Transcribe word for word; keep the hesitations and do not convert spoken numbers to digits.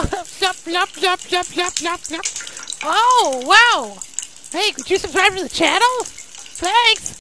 Yup, yup, yup, yup, yup, yup, yup. Oh, wow. Hey, could you subscribe to the channel? Thanks.